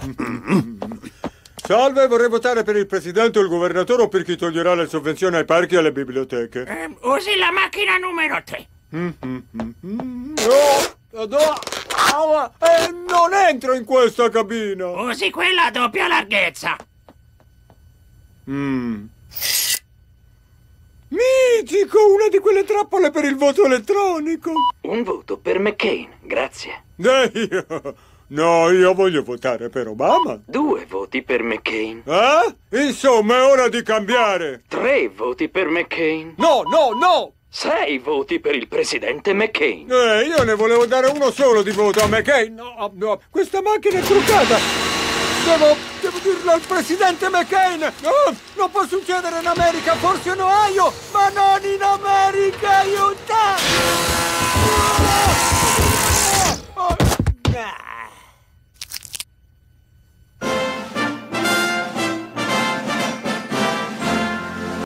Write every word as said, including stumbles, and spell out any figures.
Salve, vorrei votare per il presidente o il governatore o per chi toglierà le sovvenzioni ai parchi e alle biblioteche. Eh, usi la macchina numero tre. No, no, ah, eh, non entro in questa cabina. Usi quella a doppia larghezza. Mm. Mitico, una di quelle trappole per il voto elettronico. Un voto per McCain, grazie. Eh, io... No, io voglio votare per Obama. Due voti per McCain. Eh? Insomma, è ora di cambiare. Tre voti per McCain. No, no, no! Sei voti per il presidente McCain. Eh, io ne volevo dare uno solo di voto a McCain. No, no, questa macchina è truccata. Devo, devo dirlo al presidente McCain. No, non può succedere in America, forse in Ohio, ma non in America, aiuta!